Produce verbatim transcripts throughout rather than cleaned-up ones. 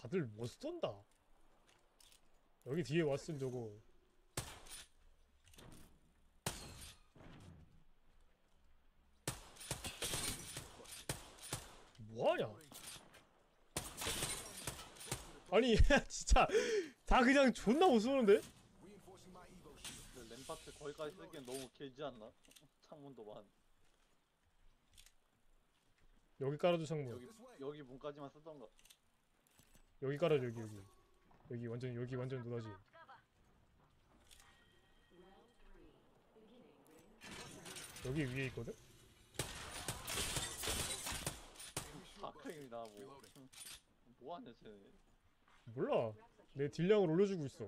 다들 뭐 쏜다. 여기 뒤에 왔음 저거. 뭐하냐? 아니 진짜 다 그냥 존나 못 쏘는데? 근데 램파트 거기까지 쓰기엔 너무 길지 않나? 창문도 많. 여기 깔아줘 창문. 여기 여기 문까지만 쓰던가. 여기 깔아줘 여기 여기. 여기 완전 여기 완전 누나지. 여기 위에 있거든? 다크이나 뭐. 뭐하냐 쟤. 몰라. 내 딜량을 올려주고 있어.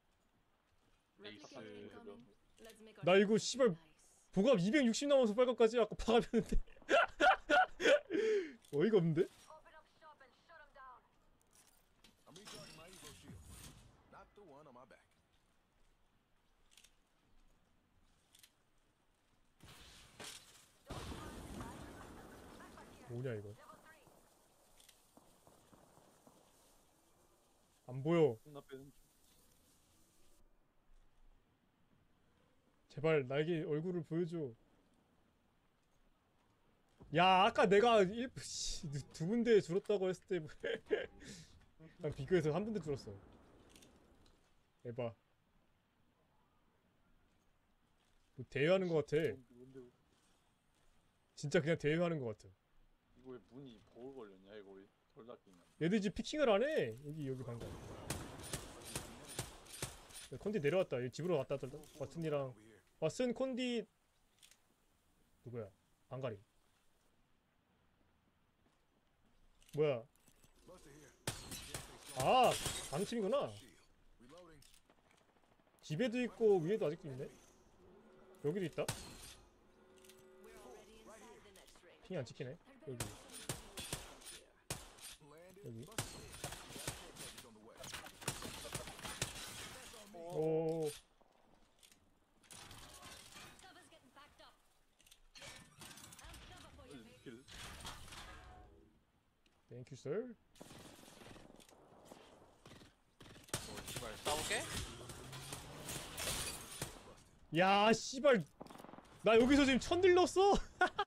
에이스. 나 이거 씨발 보갑 이백육십 남아서 빨갛까지 아까 파가면는데. 어이가 없는데? 뭐냐 이거? 안 보여. 존나 빼는 중. 제발 나에게 얼굴을 보여줘. 야 아까 내가 일, 씨, 두 군데 줄었다고 했을 때 난 비교해서 한 군데 줄었어. 에바. 뭐 대회하는 것 같아. 뭔데, 뭔데. 진짜 그냥 대회하는 것 같아. 이거 왜 문이 버그 걸렸냐 이거 왜 덜 닫히냐. 얘들 집 피킹을 안 해. 여기 여기 방금. 컨디 내려왔다. 여기 집으로 왔다. 왓슨이랑 왓슨 콘디 누구야? 방가리. 뭐야? 아, 다른 팀이구나. 집에도 있고 위에도 아직도 있네. 여기도 있다. 핑이 안 찍히네. 여기. 여기. 오. 길. 땡큐 sir. 뭐 씨발 싸우게? 야, 씨발. 나 여기서 지금 천 딜 넣었어.